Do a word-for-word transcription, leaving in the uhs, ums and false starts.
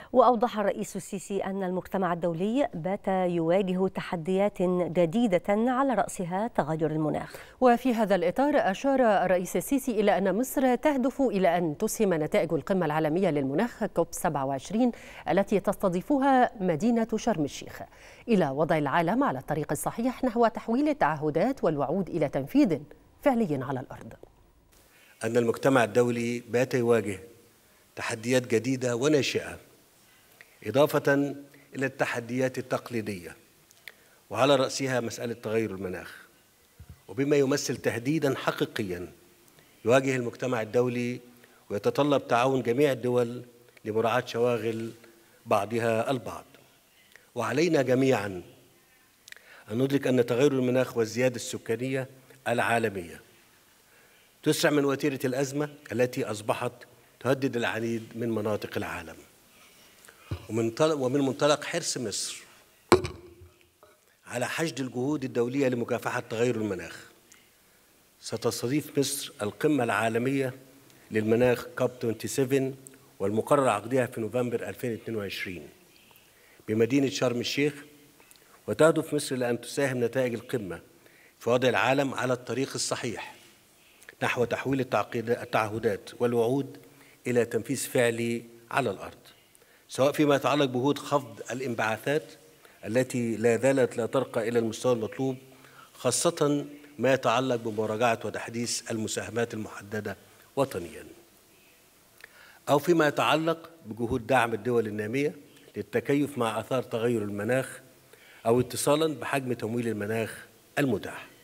وأوضح الرئيس السيسي أن المجتمع الدولي بات يواجه تحديات جديدة على رأسها تغير المناخ. وفي هذا الإطار أشار الرئيس السيسي إلى أن مصر تهدف إلى أن تسهم نتائج القمة العالمية للمناخ كوب سبعة وعشرين التي تستضيفها مدينة شرم الشيخ إلى وضع العالم على الطريق الصحيح نحو تحويل التعهدات والوعود إلى تنفيذ فعلي على الأرض. أن المجتمع الدولي بات يواجه تحديات جديدة وناشئة إضافة إلى التحديات التقليدية، وعلى رأسها مسألة تغير المناخ، وبما يمثل تهديداً حقيقياً يواجه المجتمع الدولي ويتطلب تعاون جميع الدول لمراعاة شواغل بعضها البعض. وعلينا جميعاً أن ندرك أن تغير المناخ والزيادة السكانية العالمية تسرع من وتيرة الأزمة التي أصبحت تهدد العديد من مناطق العالم. ومن منطلق حرص مصر على حشد الجهود الدولية لمكافحة تغير المناخ، ستستضيف مصر القمة العالمية للمناخ كوب سبعة وعشرين والمقرر عقدها في نوفمبر ألفين واثنين وعشرين بمدينة شرم الشيخ، وتهدف مصر لأن تساهم نتائج القمة في وضع العالم على الطريق الصحيح نحو تحويل التعهدات والوعود إلى تنفيذ فعلي على الأرض، سواء فيما يتعلق بجهود خفض الانبعاثات التي لا زالت لا ترقى إلى المستوى المطلوب، خاصة ما يتعلق بمراجعة وتحديث المساهمات المحددة وطنياً، أو فيما يتعلق بجهود دعم الدول النامية للتكيف مع آثار تغير المناخ، أو اتصالاً بحجم تمويل المناخ المتاح.